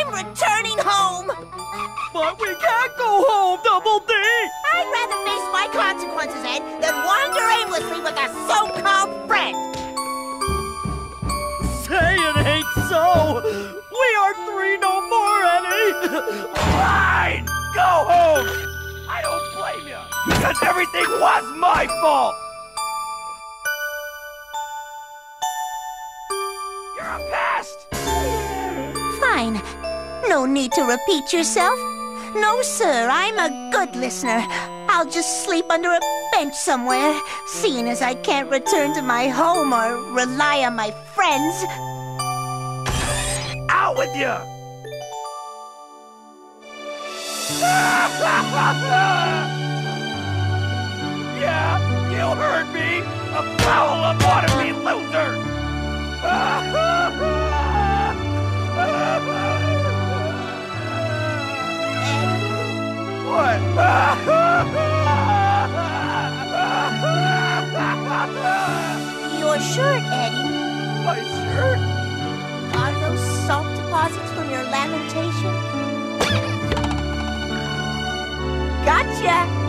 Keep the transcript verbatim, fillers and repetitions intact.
I'm returning home! But we can't go home, Double D! I'd rather face my consequences, Ed, than wander aimlessly with a so-called friend! Say it ain't so! We are three no more, Eddy! Fine! Go home! I don't blame you! Because everything was my fault! You're a pest! Fine. No need to repeat yourself. No, sir, I'm a good listener. I'll just sleep under a bench somewhere, seeing as I can't return to my home or rely on my friends. Out with you! Yeah, you heard me! A foul lobotomy loser! What? Your shirt, Eddy. My shirt? Are those salt deposits from your lamentation? Gotcha!